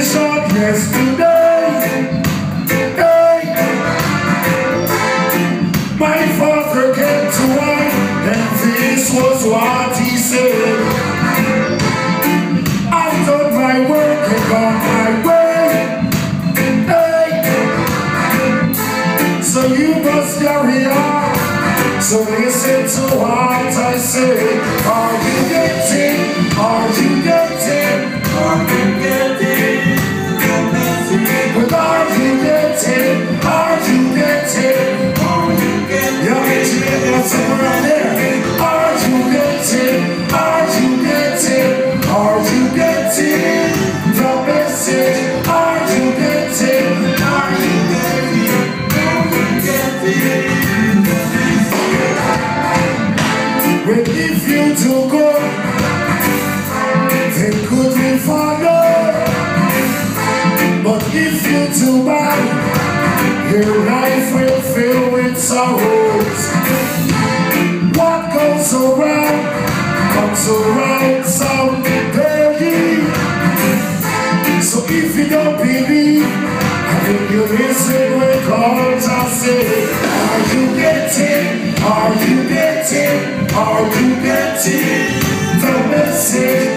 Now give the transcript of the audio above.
salvation yesterday. Hey. My father came to life, and this was what he said. I've done my work and gone my way. Hey. So you must carry on. So listen to what I say. Are you getting? Are you getting? Are you getting? Well, are you getting? Are you getting? Are you getting? Y'all get that somewhere out there. Are you getting? Are you getting? Are you getting the message? Are you getting? Are you getting? Are you getting? Well, if you do good, then good will follow. But if you do bad, your life will fill with sorrows. What goes around comes around someday. So if you don't believe, I think you listen when calls I say. Are you getting? Are you getting? Are you getting the message?